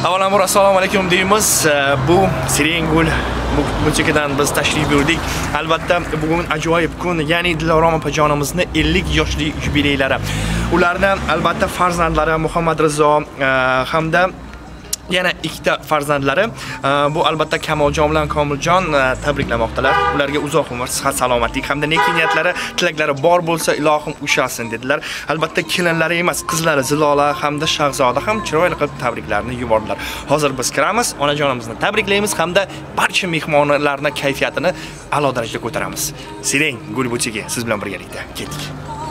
Avvalambor assalomu alaykum deymiz. Bu Seren boutıquedan biz tashrif buyurdik. Albatta bugun ajoyib kun, ya'ni Diloroma opajonimizni 50 yoshli yubileylari. Ulardan albatta farzandlari Muhammad Rizo hamda yana ikkita farzandlari. Bu albatta Kamoljon bilan Komiljon tabriklamoqdalar. Ularga uzoq umr, sihat, salomatlik hamda neki niyatlari, tilaklari bor bo'lsa ilohim ushasin dedilar. Albatta kelinlari emas, qizlari Zilola hamda Shahzoda ham chiroyli qilib tabriklarini yubordilar. Hozir biz kiramiz, onajonimizni tabriklaymiz hamda barcha mehmonlarning kayfiyatini a'lo darajada ko'taramiz. Seren boutıque siz bilan birgalikda ketdik.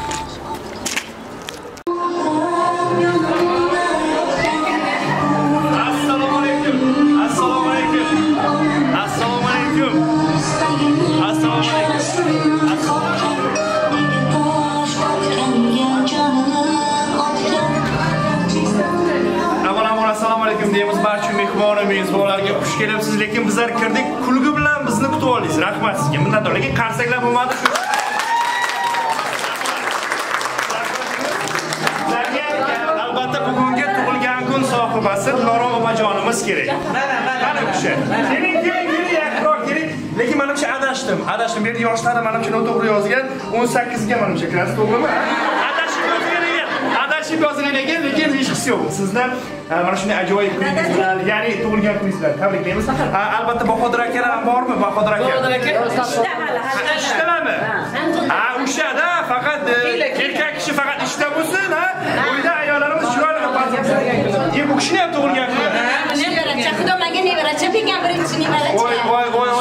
Deymiz barcha mehmonlarga xush kelibsiz, lekin bizlar kirdik, kulgi bilan bizni kutib oldingiz. Rahmat sizga. Minnatdor. Lekin qarsaklar bo'lmadi. Albatta bugungi tug'ilgan kun sohibasi Diloroma opajonimiz kerak. Mana o'sha. Keling, yaqinroq keling. Lekin menimcha adashdim. Bu yerda yoshlari menimcha noto'g'ri yozgan. 18 ga menimcha kirasiz, to'g'rimi? Adashib yozilgan, lekin hech qisi yo'q. Sizdan mana shunday ajoyib kuningiz bilan, ya'ni tug'ilgan kuningiz bilan tabriklaymiz. Albatta Bahodir akalar ham bormi? Bahodir aka. Ishdalarmi? O'shada faqat erkak kishi faqat ishda bo'lsin, uyda ayollarimiz chiroyli qilib bu kishini ham tug'ilgan kuni. Nevaracha, xudo menga nevaracha bergan, birinchi nevaracha. Voy,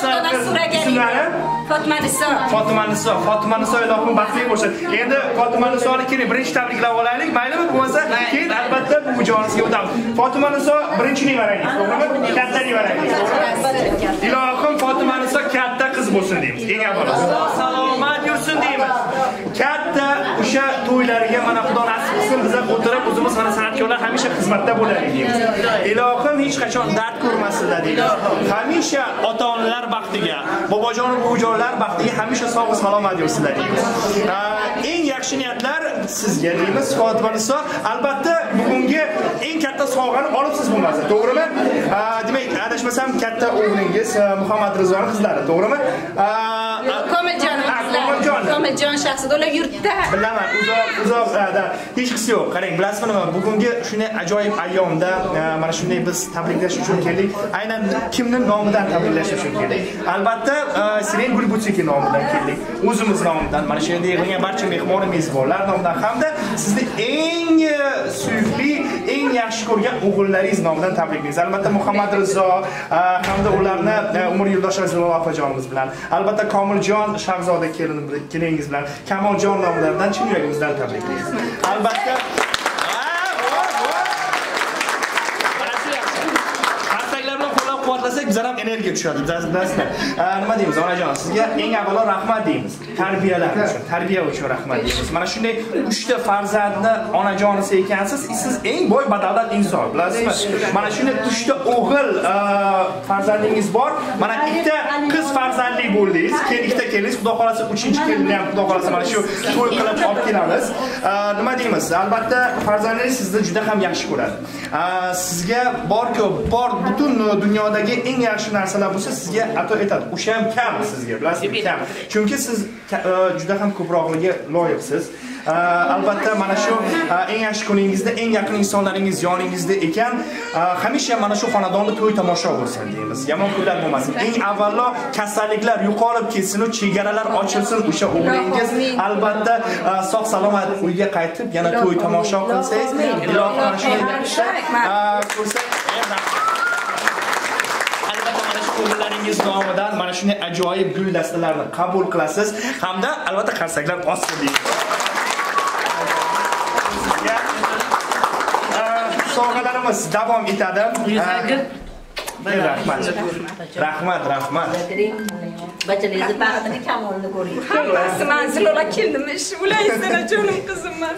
Fatima Niso ilohim baxtli bo'lsin. Endi Fatima Nisoni keling birinchi tabriklab olaylik, maylimi? Bo'lmasa keyin albatta bu joningizga o'tamiz. Fatima Niso birinchi nevarangiz, to'g'rimi? Katta nevarangiz. Ilohim Fatima Niso katta qiz bo'lsin deymiz. Eng avvalo salomat yursin deymiz. Katta o'sha to'ylariga mana Xudo nasib qilsin, biz ham o'tirib o'zimiz mana san'atkorlar hamisha xizmatda bo'laylik deymiz. Ilohim hech qachon dard ko'rmasinlar deymiz. Hamisha ota-onalar baxtiga, bobojon va buvijonlar baxtiga hamisha sog' va salomat yursinlar deymiz. Eng yaxshi niyatlar sizga deymiz. Fatima Niso, albatta bugungi eng katta sovg'ani olibsiz bo'lmasa, to'g'rimi? Demak, adashmasam katta o'g'lingiz Muhammad Rizoning qizlari, to'g'rimi? Komiljon shaxsida ular yurtda. Bilaman, uzoqda. Hech qisi yo'q. Qarang, bilasizmi nima? Bugungi shunday ajoyib ayyomda mana shunday biz tabriklash uchun keldik. Aynan kimning nomidan tabriklash uchun keldik? Albatta, Seren boutıque nomidan keldik. O'zimiz nomidan, mana shu yerda yig'ilgan barcha mehmonimiz borlar nomidan hamda sizni eng suyukli, eng yaxshi ko'rgan o'g'illaringiz nomidan tabriklaymiz. Albatta Muhammad Rizo hamda ularni umr yo'ldoshlari Zilola opajonimiz bilan, albatta Komiljon Shahzoda kelingiz bilan, Kamoljon nomlaridan chin yuragimizdan tabriklaymiz. Albatta quvvatlasak bizlar ham energiya tushadi, bilasizlar. Nima deymiz, onajon, sizga eng avvalo rahmat deymiz. Tarbiyalar uchun, tarbiya uchun rahmat deymiz. Mana shunday 3 ta farzandni onajonisi ekansiz, siz eng boy badavlat inson, bilasizmi? Mana shunday 3 ta o'g'il farzandingiz bor. Mana 2 ta qiz farzandli bo'ldingiz. Keyin 2 ta kelingiz, xudo xolasa 3-kelinni ham xudo xolasa mana shu to'y qilib olib kelamiz. Nima deymiz? Albatta farzandingiz sizni juda ham yaxshi ko'radi. Sizga bor-ku, butun dunyodagi eng yaxshi narsalar bo'lsa sizga ato etadi. O'sha ham kam sizga, bilasizmi? Kam. Chunki siz juda ham ko'proqligiga loyiqsiz. Albatta mana shu eng yaxshi kuningizda eng yaqin insonlaringiz yoningizda ekan, hamisha mana shu xonadonda to'y tomosha bo'lsin deymiz. Yomon kunlar bo'lmasin. Eng avvalo kasalliklar yo'qolib ketsin, chegaralar ochilsin. O'sha o'g'lingiz albatta sog' salomat uyga qaytib yana to'y tomosha qilsangiz, ilohim mana shunday ko'rsak o'g'illaringiz nomidan mana shunday ajoyib gul dastalarini qabul qilasiz hamda albatta qarsaklar ossin deymiz. Sovg'alarimiz davom etadi. Rahmat. Bachalarni baxtini kamolini ko'ring. Hammasi manzil ola keldim, ish ulaysan jonim qizim men.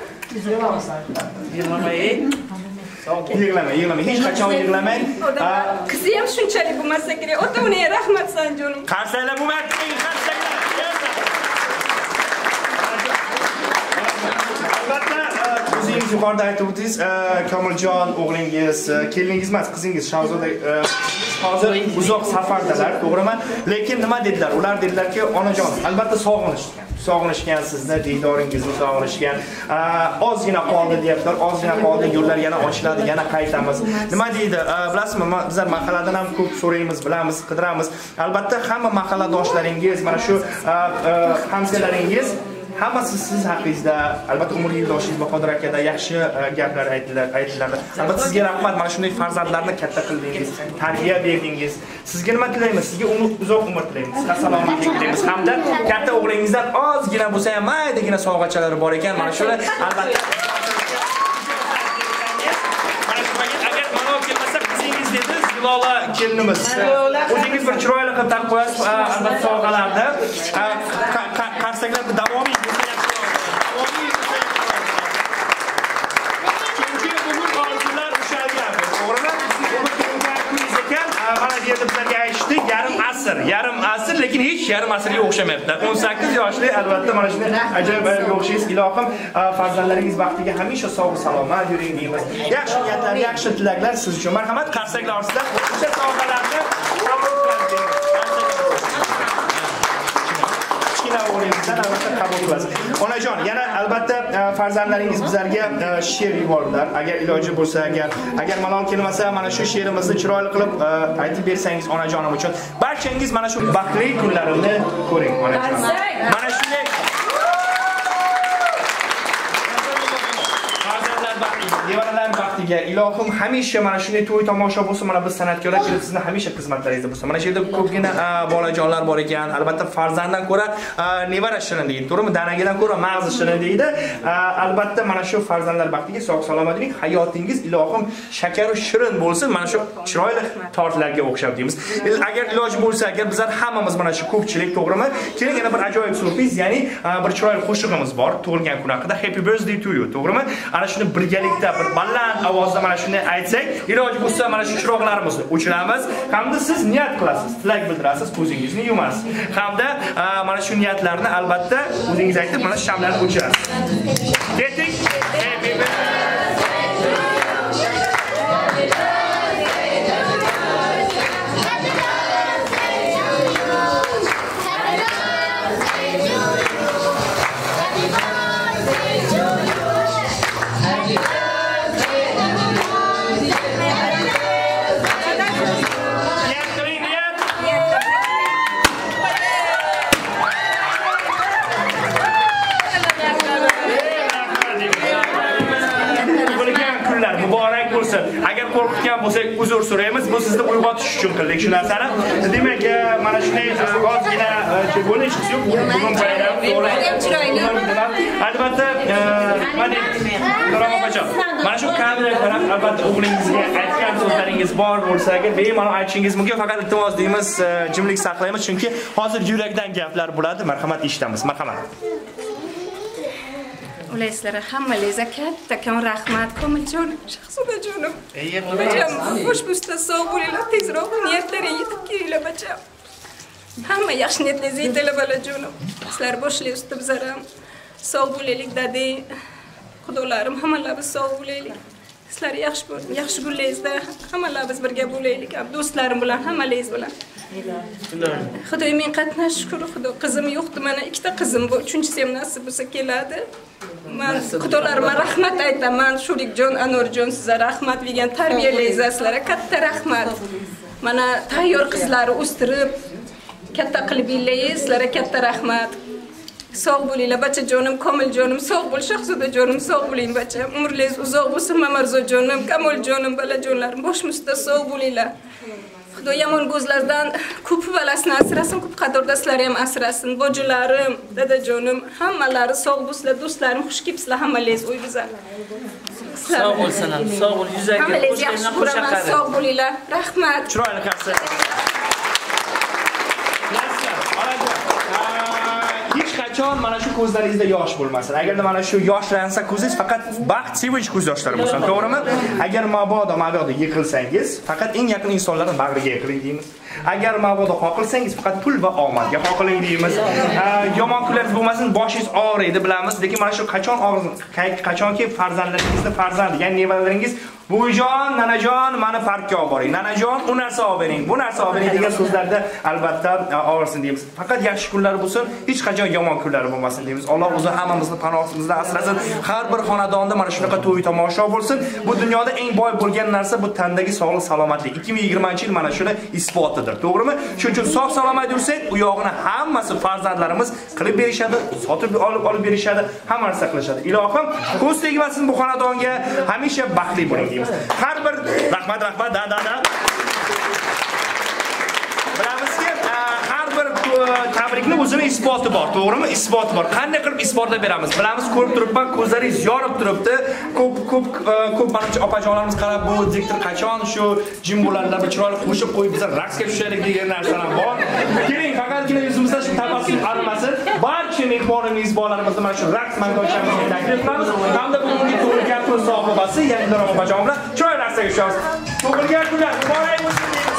Yig'lamang, hech qachon yig'lamang. Qizi ham shunchalik bo'lmasa kerak. Ota-onaga rahmat san jonim. Qarsaklar bo'lmaydi, qarsaklar. Albatta siz yuqorida aytib o'tdingiz, Komiljon o'g'lingiz, keliningiz emas, qizingiz Shahzoda hozir uzoq safardalar, to'g'rimi? Lekin nima dedilar? Ular dedilarki, onajon, albatta sog'inishgan sizni, diydoringizni sog'inishgan. Ozgina qoldi deyaptilar, ozgina qoldi, yo'llar yana ochiladi, yana qaytamiz. Nima deydi? Bilasizmi, bizlar mahalladan ham ko'p so'raymiz, bilamiz, qidiramiz. Albatta hamma mahalladoshlaringiz, mana shu hamkalaringiz hammasi siz haqingizda, albatta umr yo'ldoshingiz Bahodir akada yaxshi gaplar aytiladi. Albatta sizga rahmat, mana shunday farzandlarni katta qildingiz, tarbiya berdingiz. Sizga nima tilaymiz? Sizga uzoq umr tilaymiz, salomatlik tilaymiz. Hamda katta o'g'lingizdan ozgina bo'lsa ham maydagina sovg'achalari bor ekan. Mana shuni albatta Lola kelinimiz. O'zingiz bir chiroyli qilib taqib qo'yasiz, albatta sovg'alarni. Qarsaklarda davomiy chunki bugun orzular ushalgan. To'g'rimi? Mana bu yerda bizlarga aytishdi, yarim asr, lekin hech yarim asrga o'xshamayapti. 18 yoshli albatta mana shunday ajoyib ayolga o'xshaysiz. Ilohim farzandlaringiz baxtiga hamisha sog' salomat yuring deymiz. Yaxshi niyatlar, yaxshi tilaklar siz uchun. Marhamat, qarsaklar ostida o'sha sovg'alarni qabul qiling. O'g'lingizdan albatta qabul qilasiz. Onajon, yana albatta farzandlaringiz bizlarga she'r yubordilar. Agar iloji bo'lsa, agar malol kelmasa, mana shu she'rimizni chiroyli qilib aytib bersangiz onajonim uchun. Barchangiz mana shu baxtli kunlarimni ko'ring, onajon. Mana shunday nevaralar baxtiga ilohim hamisha mana shunday to'y tomosha bo'lsa, mana biz san'atkorlar kelib sizni hamisha xizmatlaringizda bo'lsa. Mana shu yerda ko'pgina bolajonlar bor ekan. Albatta farzanddan ko'ra nevara shirin deydi, to'g'rimi? Danagidan ko'ra mag'zi shirin deydi. Albatta mana shu farzandlar baxtiga sog' salomat bo'ling. Hayotingiz ilohim shakar va shirin bo'lsin. Mana shu chiroyli tortlarga o'xshab deymiz. Agar iloji bo'lsa, agar bizlar hammamiz mana shu ko'pchilik, to'g'rimi? Keling, yana bir ajoyib surpriz, ya'ni bir chiroyli qo'shig'imiz bor tug'ilgan kun haqida. Happy birthday to you, to'g'rimi? Ana shuni birgalikda bir baland ovozda mana shuni aytsak, iloji bo'lsa mana shu chiroqlarimizni o'chiramiz, hamda siz niyat qilasiz, tilak bildirasiz, ko'zingizni yumasiz. Hamda mana shu niyatlarni albatta o'zingiz aytib, mana shamlarni o'chirasiz. Keting. Happy birthday. Agar qo'rqitgan bo'lsak, uzr so'raymiz. Bu sizni uyg'otish uchun qildik shu narsani. Demak, mana shunday ozgina bo'lish yo'q. Bugun bayram, to'g'ri. Albatta, mana shu kameralar albatta o'g'lingizga aytgan so'zlaringiz bor bo'lsa, agar bemalol aytishingiz mumkin. Faqat iltimos deymiz, jimlik saqlaymiz, chunki hozir yurakdan gaplar bo'ladi. Marhamat, eshitamiz. Marhamat. Ularga hammangizga kattakon rahmat, Komiljon, Shahzodajonim. Bacham, xushbusta sog' bo'linglar, tezroq niyatlaringizga yetib kelinglar, bacham. Hamma yaxshi niyatlaringizni yetinglar, bolajonim. Sizlar boshlayapsiz, bizlar ham sog' bo'laylik, dadang. Xudolarim, hammalarimiz sog' bo'laylik. Sizlar yaxshi kunlaringizda hammalarimiz birga bo'laylik. Do'stlarim bilan, hammalaringiz bilan. Xudoy men qatnash shukr, Xudo qizim yo'qdi, mana ikkita qizim bor, uchinchisi ham nasib bo'lsa keladi. Men xudolarimga rahmat aytaman, Shurikjon, Anorjon, sizlarga rahmat bergan tarbiyalaringizga sizlarga katta rahmat. Mana tayyor qizlarni o'stirib katta qilib yillaysiz, sizlarga katta rahmat. Sog' bo'linglar, bachajonim, Komiljonim, sog' bo'l, Shahzodajonim, sog' bo'ling, bacha. Umringiz uzoq bo'lsin, Mamarzojonim, Kamoljonim, balajonlarim, boshimizda sog' bo'linglar. Xudo yomon ko'zlardan ko'p balasini asrasin, ko'p qadrdoslar ham asrasin. Bojalarim, dadajonim, hammalari sog' bo'lsinlar, do'stlarim xush kelibsizlar, hammangiz uy bizlar. Sog' bo'lsinlar, sog' bo'l, yuzaga qo'shilgan qo'shaqari. Sog' bo'linglar. Rahmat. Chiroyli qarsa. Hech qachon mana shu ko'zlaringizda yosh bo'lmasin. Agarda mana shu yoshlansa ko'zingiz faqat baxt, sevinch ko'z yoshlari bo'lsin, to'g'rimi? Agar mabodo yiqilsangiz, faqat eng yaqin insonlarning bag'riga yiqiling deymiz. Agar mabodo qoqilsangiz, faqat pul va omadga qoqiling deymiz. Yomon kunlaringiz bo'lmasin, boshingiz og'riydi bilamiz, lekin mana shu qachonki farzandlaringizni farzand, ya'ni nevaralaringiz buvijon, nanajon, meni parkka olib boring. Nanajon, u narsa olib bering, bu narsa olib bering degan so'zlarda albatta og'irsin deymiz. Faqat yaxshi kunlar bo'lsin, hech qachon yomon kunlar bo'lmasin deymiz. Alloh o'zi hammamizni panohimizda asrasin. Har bir xonadonda mana shunaqa to'y tomosha bo'lsin. Bu dunyoda eng boy bo'lgan narsa bu tandagi sog'lik, salomatlik. 2020-yil mana shuni isbotidir, to'g'rimi? Shuning uchun sog' salomat yursak, u yog'ini hammasi farzandlarimiz qilib berishadi, sotib olib berishadi, hamma narsa qilishadi. Ilohim, ko'z tegmasin bu xonadonga, hamisha baxtli bo'ling. Har bir rahmat da. Bilamizki, har bir tabrikni o'zini isboti bor, to'g'rimi? Isboti bor. Qanday qilib isbotlab beramiz? Bilamiz, ko'rib turibman, ko'zlaringiz yorib turibdi. Ko'p manimcha opajonlarimiz qarab, bu diktor qachon shu jim bo'ladilar, chiroyli qo'shib qo'yib bizlar raqsga tushaylik degan narsalar bor. Keling, faqatgina yuzimizda shu tabassum arimasin. Barcha mehmonimiz bolalarimizni mana shu raqs maydonchasiga taklif qilamiz. Hamda bugungi tug'ilgan kun sohibasi Yangilar opajon bilan chiroyli raqsga tushamiz. Tug'ilgan kunlar muborak bo'lsin deymiz.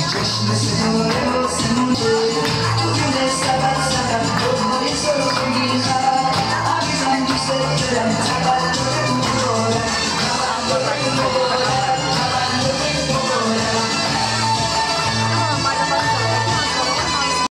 Jashn